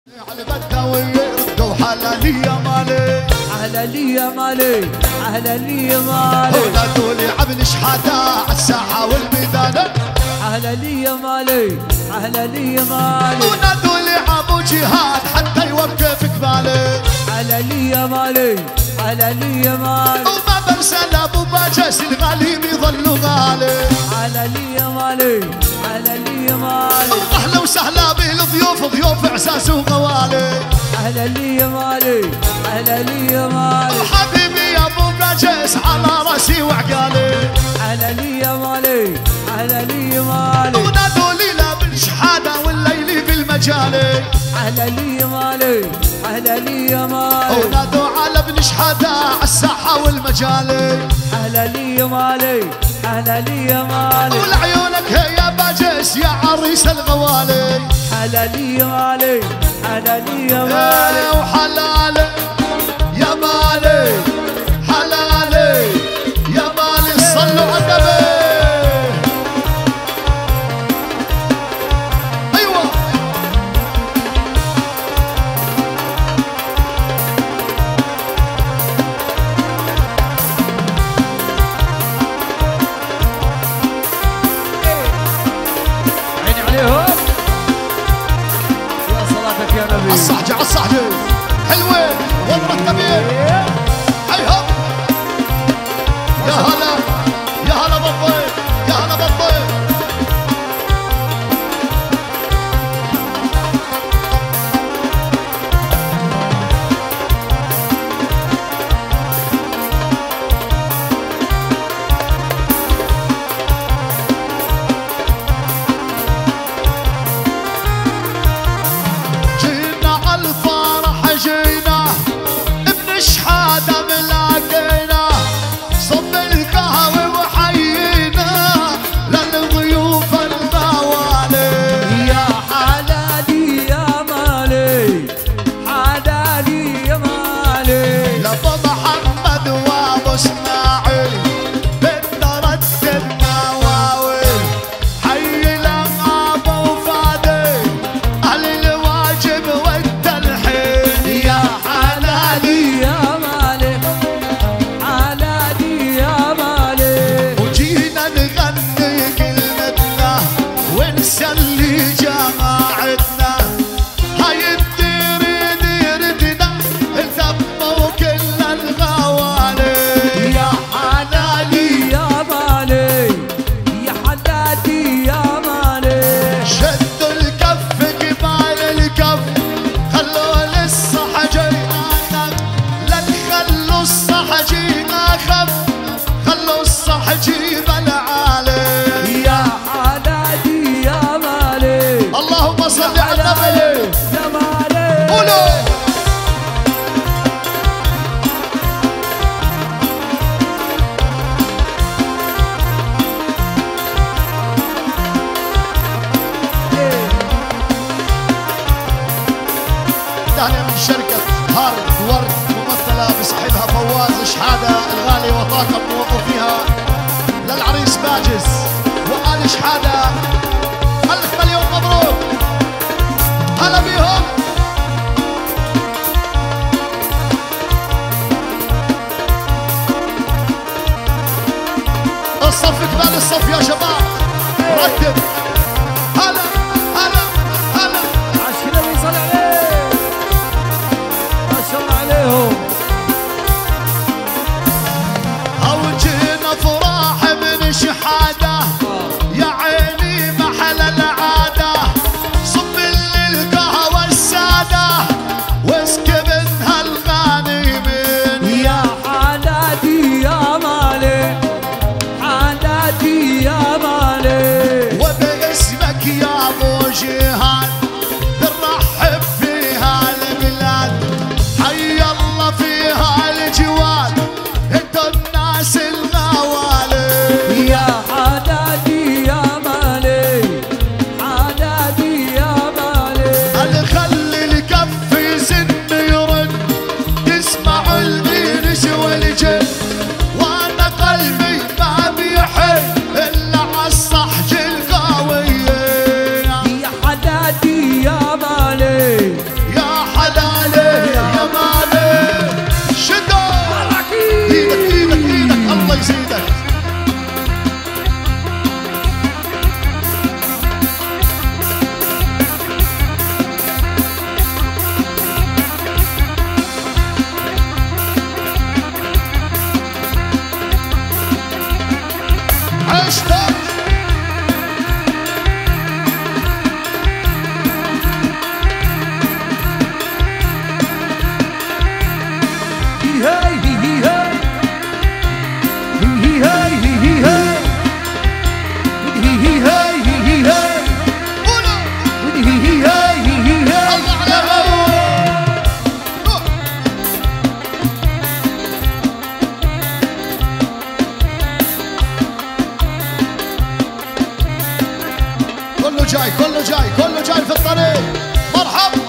على بدنا ويردوا حلالي يا مالي اهلا يا مالي اهلا يا مالي ولادوا لي عمل شحاته عالساحه والميدان اهلا يا مالي اهلا يا مالي ولادوا لي ابو جهاد حتى يوقف قبالي اهلا يا مالي اهلا يا مالي وما بنسى ابو باجس الغالي بيظل غالي اهلا يا مالي اهلا يا مالي واهلا وسهلا بالضيوف ضيوف اعزاز وغوالي اهلا يا مالي اهلا يا مالي وحبيبي يا ابو باجس على راسي وعقالي اهلا يا مالي اهلا يا مالي ونادوا لي لا بالشحاده والليل بالمجالي اهلا يا مالي اهلا يا مالي ونادوا على ابن شحاده عالساحه والمجالي اهلا يا مالي اهلا يا مالي ولعيونك هي يا باجس يا عريس الغوالي اهلا يا مالي اهلا يا مالي وحلالي يا مالي حلالي يا مالي صلوا على النبي ايوه عيني عليهم يا صلاتك يا نبي عالصحجة عالصحجة حلوة ومرتبين هيهم يا هلا يا هلا بالضيف يا هلا بالضيف جينا عالفرح جينا ابن شحاده ملاقينا صب القهوه وحيينا للضيوف الموالي يا حلالي يا مالي حلالي يا مالي لابو محمد وابو اسماعيل بدنا رتب مواويل حي لابو فادي اهل الواجب والتلحين يا حلالي يا مالي حلالي يا مالي وجينا نغني كلمتنا ونسلي جماعتنا هاي الدير ديرتنا التموا كل الغوالي يا حلالي يا مالي يا حلالي يا مالي شدوا الكف قبال الكف خلوا للصحجي اخف لا تخلوا الصحجي اخف خلوا الصحجي بالعالي يا حلالي يا مالي اللهم صل على النبي يا مالي قولوا تهنئة من شركة هارد ورد ممثلة بصاحبها فواز شحادة الغالي وطاقم موظفيها للعريس باجس وآل شحادة ألف مليون مبروك هلا بيهم الصف قبال الصف يا شباب رتب هلا هلا هلا عشان النبي صلى عليه ما شاء الله عليهم اوجينا فراح من شحاده يا عيني محل العاده صب لي القهوه الساده كله جاي في الطريق. مرحبا.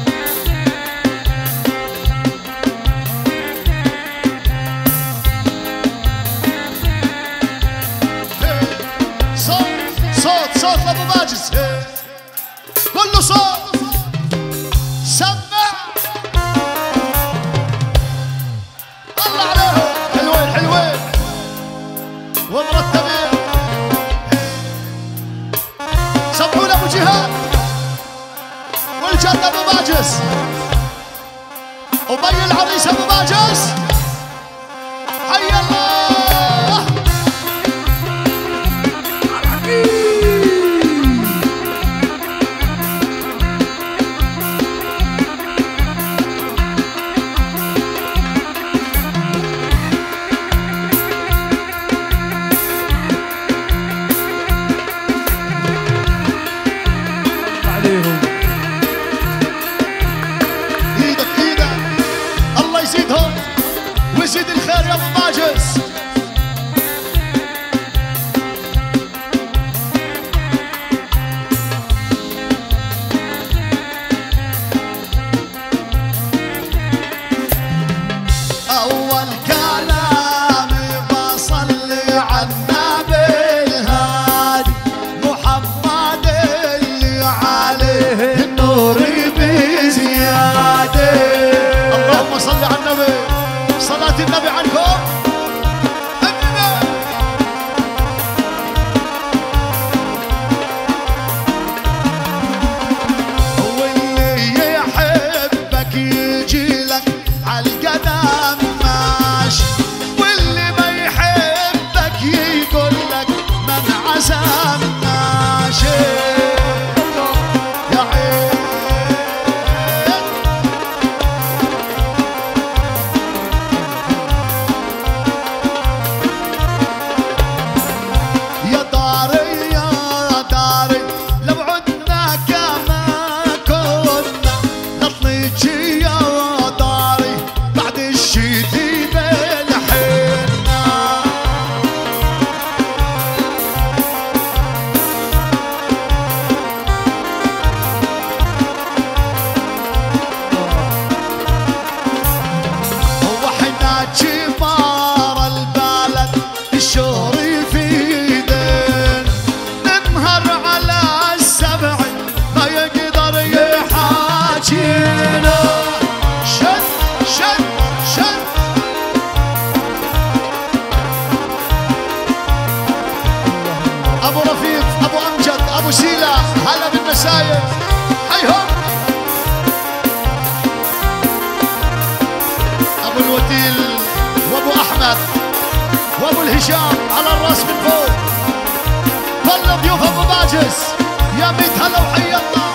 صوت لابو ماجد. كله صوت. سمع. الله عليهم. حلوين ومرتبين. سمعوا لابو جهاد والجد ابو باجس وبي العريس ابو باجس. حي الله. ايدك الله يزيدهم ويزيد الخير يا ابو باجس. اول كلامي بصلي على النبي الهادي محمد اللي عليه النور بزياده. اللهم صل على النبي. صلاة النبي عنكم. واللي يحبك يجي لك عالقدم ماشي، واللي ما يحبك يقول لك من عزم ماشي. يا عين يا داري لو عدنا كما كنا نطلجي يا داري بعد الشديد لحنا. وحنا جبار البلد الشوري في دين ننهر على السبع ما يقدر يحاجينا. شد ابو رفيق ابو امجد ابو سيلا هلا بالنسايب. حيهم ابو الوتيل وابو احمد وابو الهشام على الراس من فوق. كل ضيوف ابو باجس يا بيت هلا وحي الله.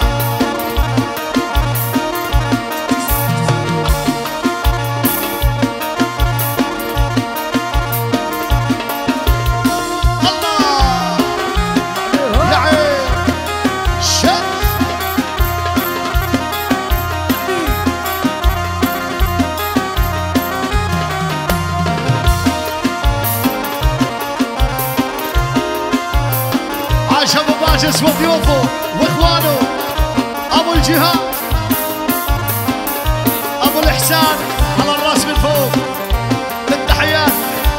الله يا عين شد. عاش ابو باجس وضيوفه واخوانه. ابو الجهاد ابو الاحسان على الراس من فوق. بالتحيات.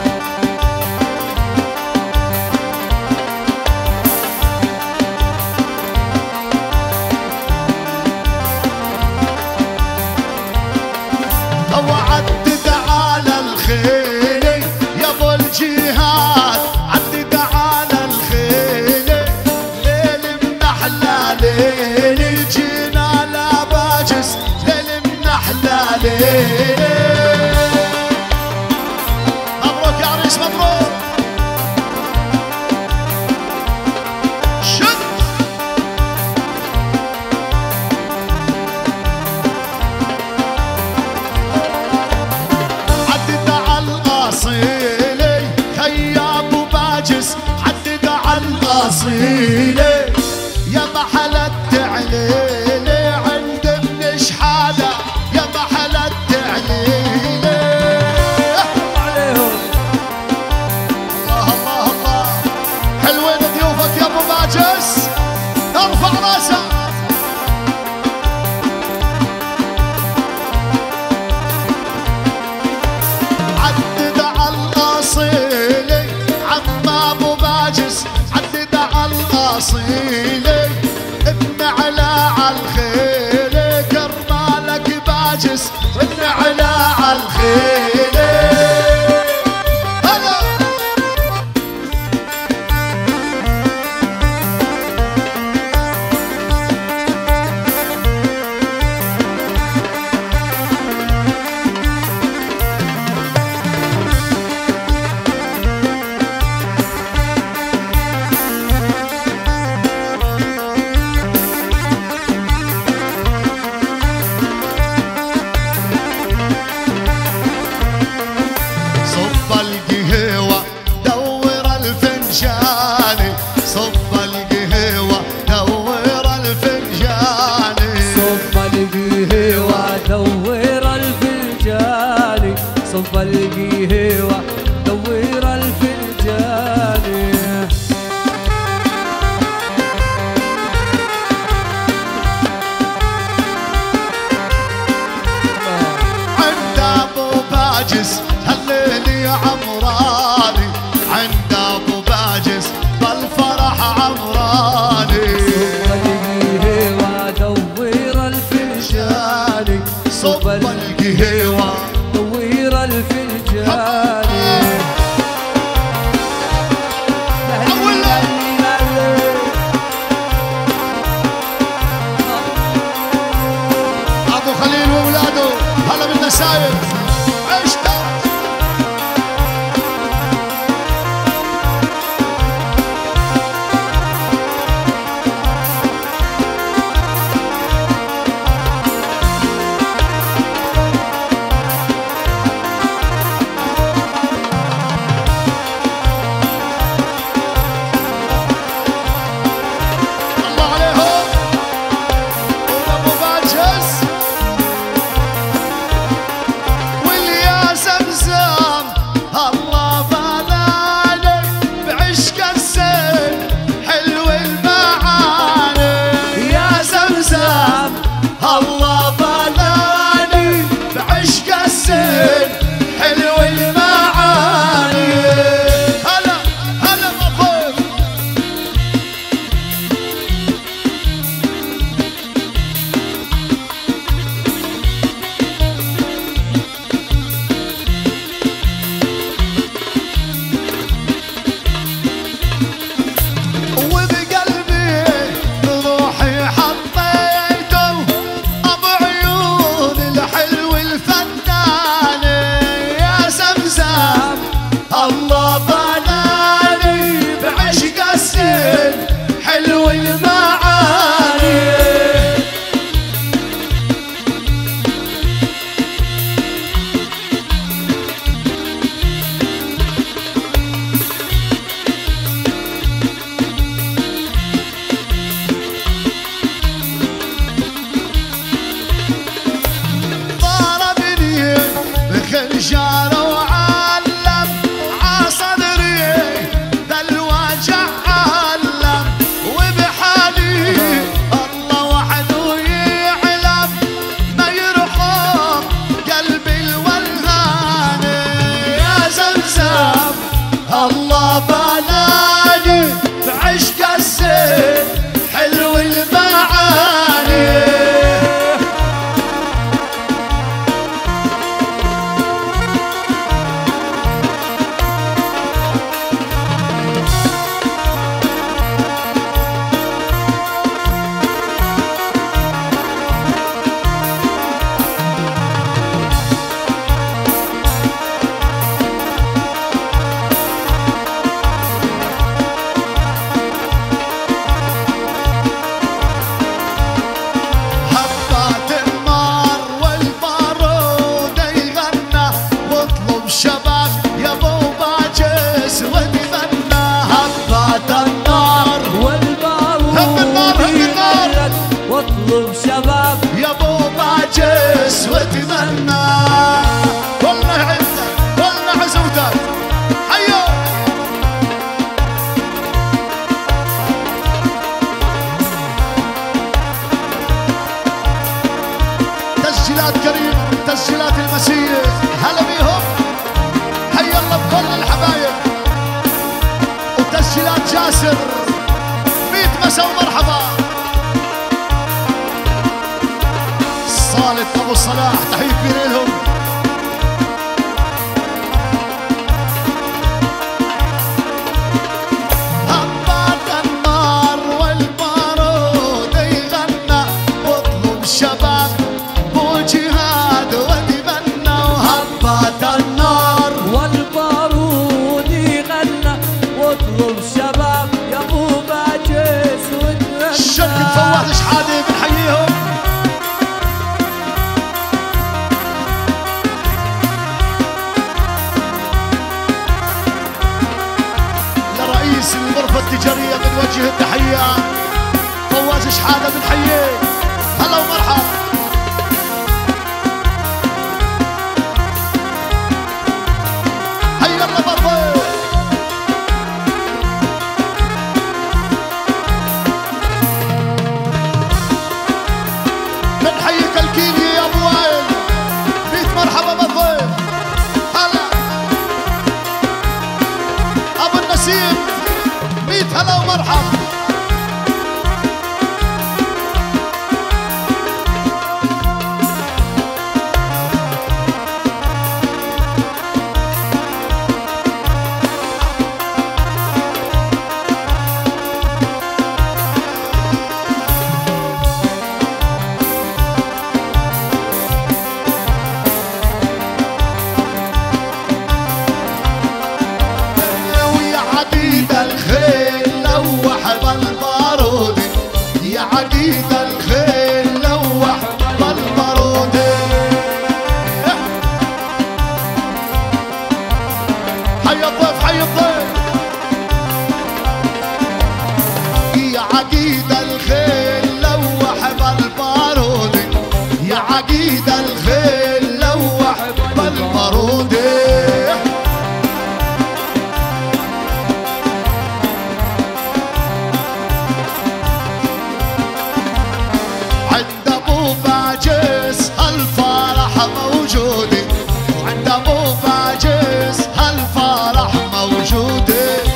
هو عدد على الخيل يا ابو الجهاد. عدد على الخيل ليل من احلى ليل جينا لباجس ليل من احلى ليل. مبروك يا عريس مبروك. اصيله يا محل التعليله عند ابن شحاده يا محل التعليله. عليهم الله الله الله حلوين ضيوفك يا ابو باجس ارفع راسك. عدد على الاصيله عم ابو باجس عدد على الاصيله ابن علا على الخيله كرمالك باجس ابن علا على الخيله. هلا صب القهوة دور الفنجان صب القهوة دور الفنجان صب القهوة دور الفنجان صب القهوة دور الفنجان. عند ابو باجس هالليل يا عمراني عند ابو باجس بالفرح عمراني. القهوة دور الفنجان صب القهوة دور الفنجان. ابو خليل واولاده هلا بالنسايب عشت. الله عليهم ابو باجس والياسر اولاد كريم تسجيلات المسيح هلا بيهم. حي الله بكل الحبايب. وتسجيلات جاسر 100 مسا ومرحبا. صالة ابو صلاح تحية كبيرة لهم. هبات النار والبارود يغنى واطلب شباب وجهاد واتمنى. وهبات النار والبارود يغنى واطلب شباب يا ابو باجس واتمنى. الشركة فواز شحادة بنحييهم. لرئيس الغرفة التجارية بنوجه التحية فواز شحادة بنحييه. هلا ومرحبا. هيا الله برضه. بنحييك الكيني يا ابو وائل 100 مرحبا بالضيف. هلا ابو النسيم 100 هلا ومرحبا. ويا عقيد الخيل لوح بالبارود. يا عقيد الخيل لوح بالبارود. حي الضيف حي الضيف. يا عقيد الخيل لوح بالبارود. يا عقيد الخيل لوح بالبارود. عند ابو باجس هالفرح موجود. عند ابو باجس هالفرح موجود.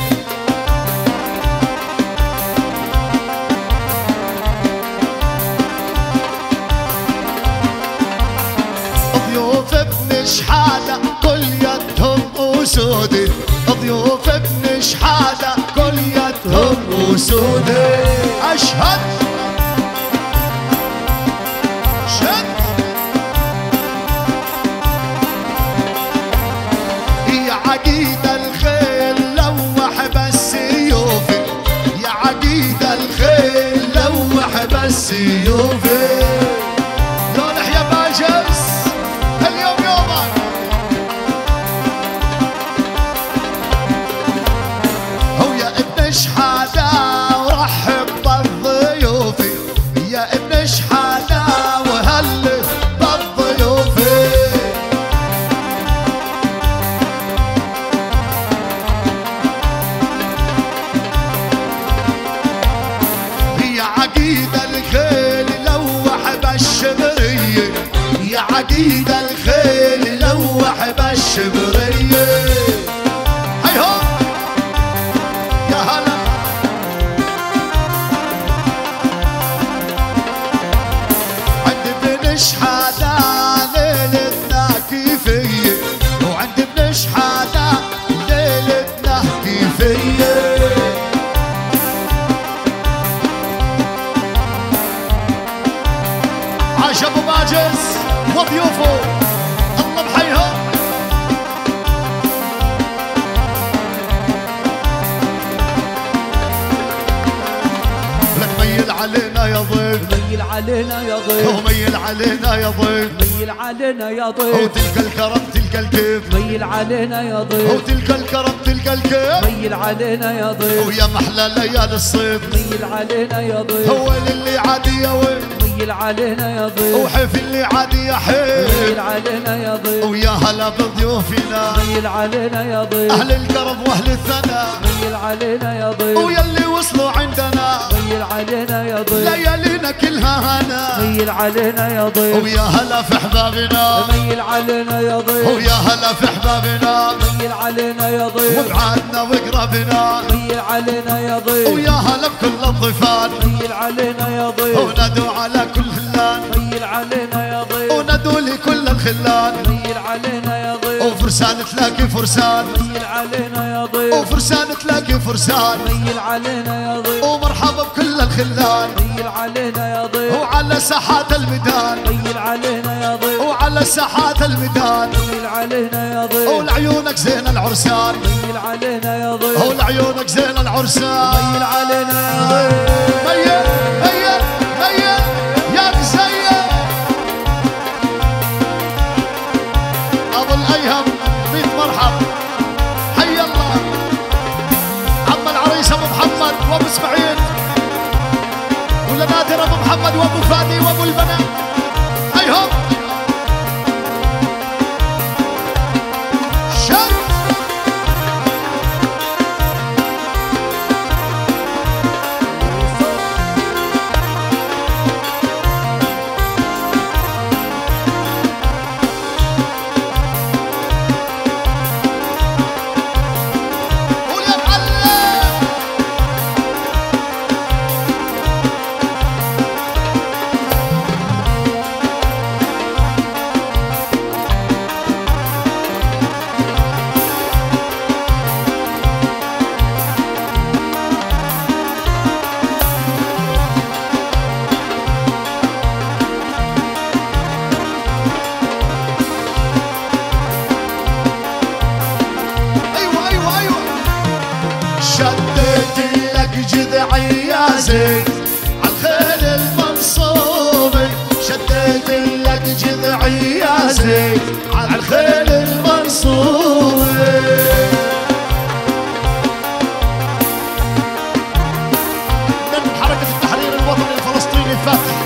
ضيوف ابن شحاده كل يدهم اسود. ضيوف ابن شحاده كل يدهم اسود. اشهد شد. يا عقيد الخيل لوح بالسيوف. يا عقيد الخيل لوح بالسيوف. لونح يا باجس اليوم يومك. هو يا ابن شحاده ورحب بالضيوف. يا ابن شحاده وهل بالضيوف. يا عقيد الخيل لوح بالشبرية. يا عقيد الخيل لوح بالشبرية. هيهم يا هلا. عند ابن شحاده ليلتنا كيفية. وعند ابن شحاده ليلتنا كيفية. عاش ابو باجس وضيوفه الله بحيهم. لك ميل علينا يا ضيف. ميل علينا يا ضيف. وميل علينا يا ضيف. ميل علينا يا ضيف. وتلك الكرم تلك الكيف. ميل علينا يا ضيف. وتلك الكرم تلك الكيف. ميل علينا يا ضيف. ويا محلى ليالي الصيف. ميل علينا يا ضيف. هو للي عادي يا وين. ميل علينا يا ضيف وحيف اللي عادي يا حيف ميل علينا يا ضيف ويا هلا بضيوفنا ميل علينا يا ضيف أهل الكرم وأهل الثنا ميل علينا يا ضيف ويا اللي وصلوا عندنا ميل علينا يا ضيف ليالينا كلها هنا ميل علينا يا ضيف ويا هلا في أحبابنا ميل علينا يا ضيف ويا هلا في أحبابنا ميل علينا يا ضيف وبعادنا وقربنا ميل علينا يا ضيف ويا هلا بكل الضيفان ميل علينا يا ضيف وندعو على كل خلان ميل علينا يا ضيف وندعو لكل الخلان ميل علينا يا ضيف وفرسان تلاقي فرسان ميل علينا يا ضيف وفرسان تلاقي فرسان ميل علينا يا ضيف ومرحبا بكل الخلان ميل علينا يا ضيف وعلى ساحات الميدان ميل علينا يا ضيف وعلى ساحات الميدان ميل علينا يا ضيف ولعيونك زين العرسان ميل علينا يا ضيف ولعيونك زين العرسان ميل علينا يا ضيف ميل ميل ميل يا مزين ابو الايهم 100 مرحب حي الله عم العريس ابو محمد وابو اسماعيل ولا نادر ابو محمد وابو فادي وابو البنات هيهم شم قول يا معلم ايوه ايوه ايوه شديت لك جذعي يا زين عالخيل المنصوبة شديت لك جذعي يا زين عالخيل المنصوبة من حركة التحرير الوطني الفلسطيني فتح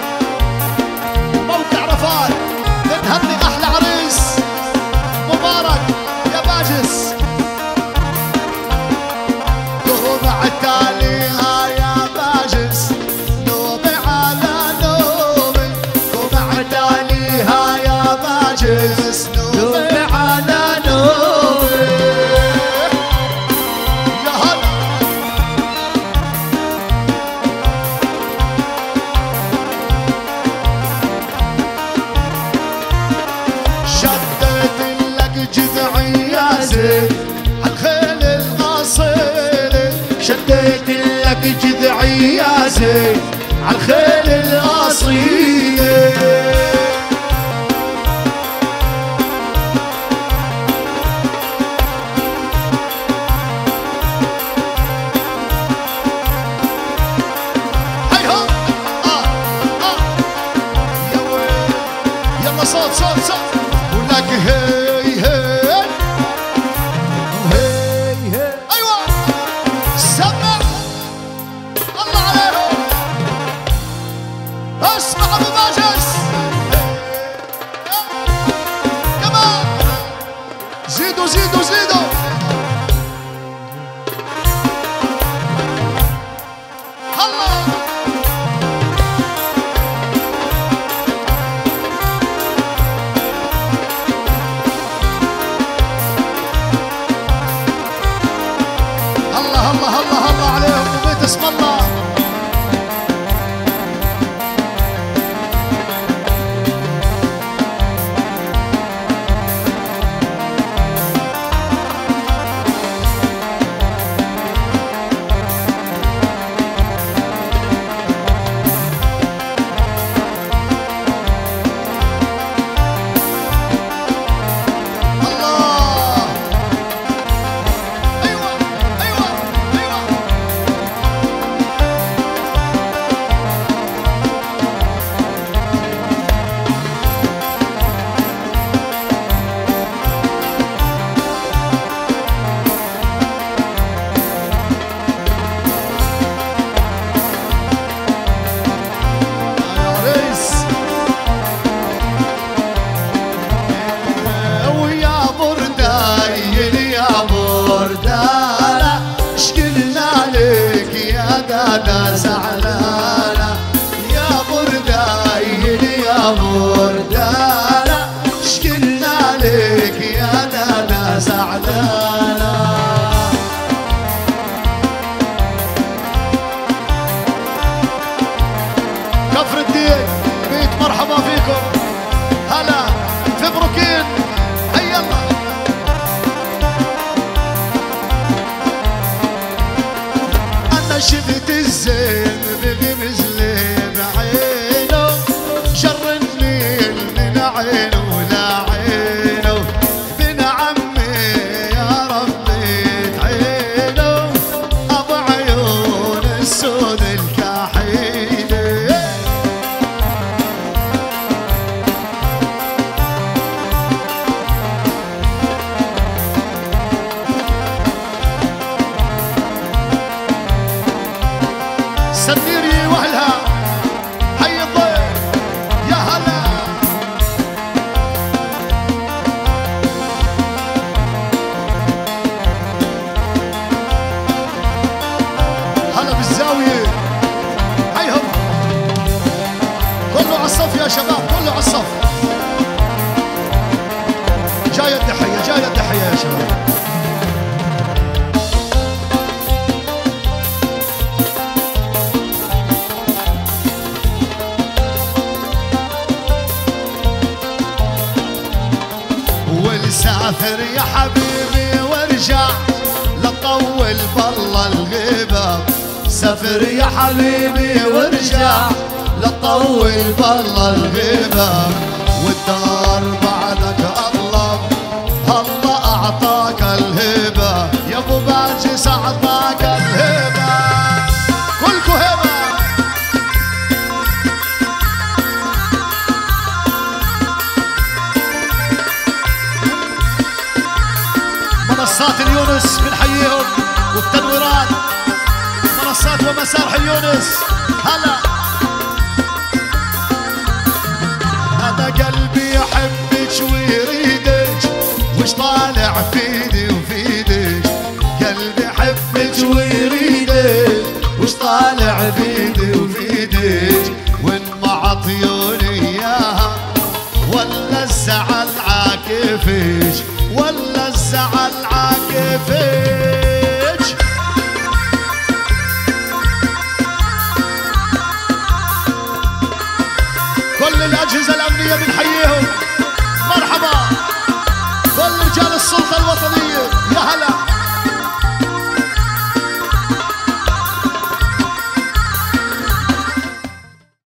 موقع عرفات نهني احلى عريس مبارك يا باجس نوبة عالتاليها يا باجس نوبة على نوبة نوبة عالتاليها يا باجس نوبة على نوبة يا هلا شديت لك جذعي يا زين عالخيل الأصيلة شديت لك جذعي يا زين عالخيل الأصيلة هيهم يا ويل يلا صوت صوت صوت ولك هي هي هي هي ايوه سمع الله عليهم اسمع ابو باجس كمان زيدوا زيدوا زيدوا الله الله الله الله الله عليهم وبيت اسم الله لا زعلانة يا بردايل يا بردانة شكلنا لك يا لا زعلانة. كفر الدين 100 مرحبا فيكم. هلا في بروكين هيا الله. انا شفت الزين بغمز لي بعينه شر النيل من عينه لعينه بن عمي يا ربي تعينه ابو عيون السود الكحيله. سنيري واهلها حي الضيف يا هلا. هلا بالزاوية حيهم كله عالصف يا شباب كله عالصف. جاية التحية جاية التحية يا شباب. سافر يا حبيبي وارجع لا تطول بالله الغيبة. سافر يا حبيبي وارجع لا تطول بالله الغيبة. والدار بعدك الله الله اعطاك الهبة يا ابو باجس اعطاك الهبة. كلكو هبة. منصات اليونس بنحييهم والتنويرات منصات ومسارح اليونس. هلا انا قلبي يحبك ويريدك وش طالع فيدي وفيدك. قلبي يحبك ويريدك وش طالع فيدي وفيدك. وان ما عطيوني اياها ولا الزعل عاكفك ولا الزعل عاكفك. كل الأجهزة الأمنية بنحييهم مرحبا. كل رجال السلطة الوطنية يا هلا.